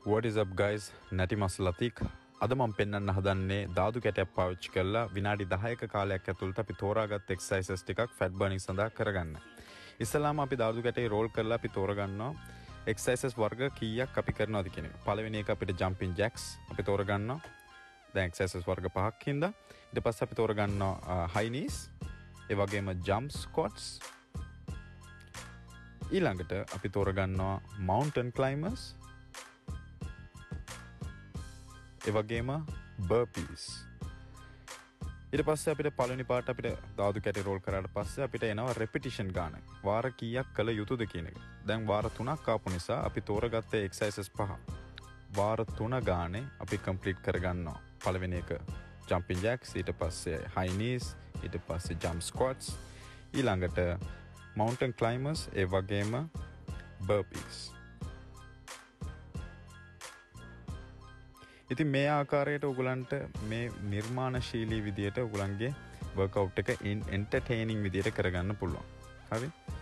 What is up guys? Natty Atheeq. අද මම පෙන්වන්න හදන්නේ ධාතු කැටයක් පාවිච්චි කරලා විනාඩි 10ක කාලයක් ඇතුළත අපි තෝරාගත් එක්සර්සයිසස් ටිකක් ෆැට් බර්නින් සඳහා කරගන්න. ඉස්සලාම අපි ධාතු කැටේ රෝල් කරලා අපි තෝරගන්නවා එක්සර්සයිසස් වර්ග කීයක් අපි කරනවද කියන එක. පළවෙනි එක අපිට ජම්පින් ජැක්ස් අපි තෝරගන්නවා. දැන් එක්සර්සයිසස් වර්ග පහක් හින්දා ඊට පස්සේ අපි තෝරගන්නවා හයි නීස්, ඒ වගේම ජම්ප් ස්ක්වොට්ස්. ඊළඟට අපි තෝරගන්නවා මවුන්ටන් ක්ලයිමර්ස්, ඒ වගේම බර්පීස්. ඊට පස්සේ අපිට පළවෙනි පාට අපිට ධාතු කැටේ රෝල් කරාට පස්සේ අපිට එනවා රෙපිටිෂන් ගාන. වාර කීයක් කළ යුතුද කියන එක. දැන් වාර 3ක් ආපු නිසා අපි තෝරගත්ත එක්සර්සයිසස් පහ වාර 3 ගානේ අපි කම්ප්ලීට් කරගන්නවා. පළවෙනි එක ජම්පින් ජැක්ස්, ඊට පස්සේ හයි නීස්, ඊට පස්සේ ජම්ප් ස්ක්වොට්ස්, ඊළඟට මවුන්ටන් ක්ලයිමර්ස්, ඒ වගේම බර්පීස්. ඉතින් මේ ආකාරයට ඔයගලන්ට මේ නිර්මාණශීලී විදියට ඔයගලන්ගේ වර්කවුට් එක එන්ටර්ටේනින් විදියට කරගන්න පුළුවන්. හරි?